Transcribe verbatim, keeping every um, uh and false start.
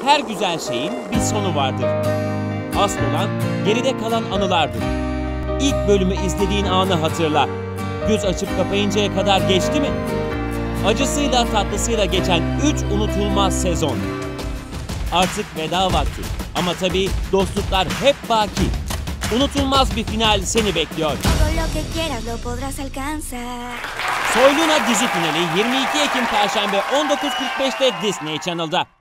Her güzel şeyin bir sonu vardır. Asıl olan geride kalan anılardır. İlk bölümü izlediğin anı hatırla. Göz açıp kapayıncaya kadar geçti mi? Acısıyla tatlısıyla geçen üç unutulmaz sezon. Artık veda vakti. Ama tabii dostluklar hep baki. Unutulmaz bir final seni bekliyor. Soyluna dizi finali yirmi iki Ekim Perşembe on dokuz kırk beşte Disney Channel'da.